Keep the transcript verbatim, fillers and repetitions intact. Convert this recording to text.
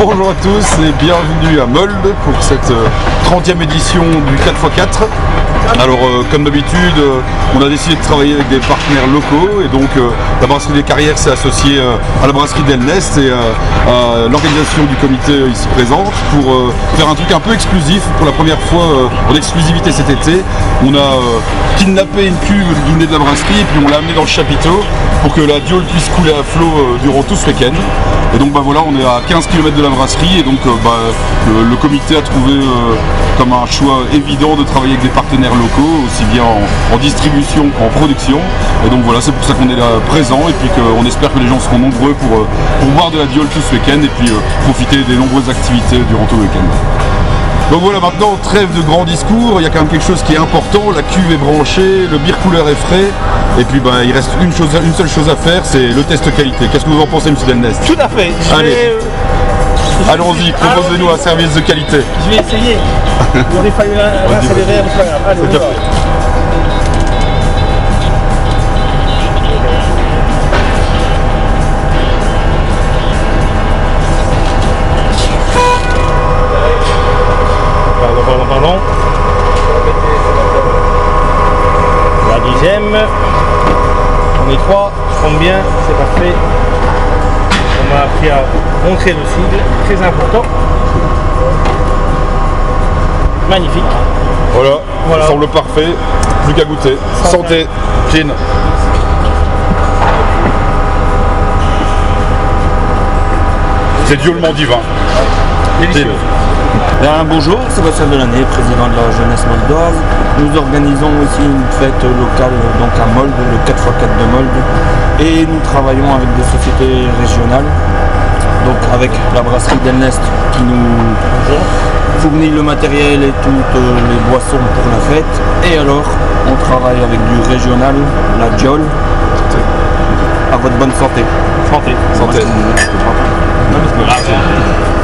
Bonjour à tous et bienvenue à Molde pour cette trentième édition du quatre fois quatre. Alors euh, comme d'habitude, euh, on a décidé de travailler avec des partenaires locaux et donc euh, la brasserie des Carrières s'est associée euh, à la brasserie d'Elnest et euh, à l'organisation du comité euh, ici présente pour euh, faire un truc un peu exclusif pour la première fois euh, en exclusivité cet été. On a euh, kidnappé une cuve du nez de la brasserie et puis on l'a amené dans le chapiteau pour que la diole puisse couler à flot euh, durant tout ce week-end. Et donc bah voilà, on est à quinze kilomètres de la brasserie et donc euh, bah, le, le comité a trouvé euh, comme un choix évident de travailler avec des partenaires locaux, aussi bien en, en distribution qu'en production. Et donc voilà, c'est pour ça qu'on est là présent et puis qu'on espère que les gens seront nombreux pour, euh, pour boire de la diole tout ce week-end et puis euh, profiter des nombreuses activités durant tout le week-end. Donc voilà, maintenant trêve de grands discours, il y a quand même quelque chose qui est important, la cuve est branchée, le beer cooler est frais, et puis bah, il reste une, chose, une seule chose à faire, c'est le test qualité. Qu'est-ce que vous en pensez, monsieur Delnest? Tout à fait. Allez, vais... allons-y, proposez-nous un service de qualité. Je vais essayer. Il aurait fallu rincer les verres, c'est pas grave. Allez, on y va. Pardon, pardon, pardon. La dixième. On est trois, je compte bien, c'est parfait. On m'a appris à montrer le sigle, très important. Magnifique. Voilà, Voilà. Ça semble parfait, plus qu'à goûter. Santé, Gin. C'est diolement divin. Délicieux. Bien, bonjour, Sébastien Delaney, président de la jeunesse moldoise. Nous organisons aussi une fête locale donc à Molde, le quatre fois quatre de Molde. Et nous travaillons avec des sociétés régionales, donc avec la brasserie d'Elnest qui nous fournit le matériel et toutes les boissons pour la fête. Et alors, on travaille avec du régional, la diole. À votre bonne santé. Santé. Santé. Santé.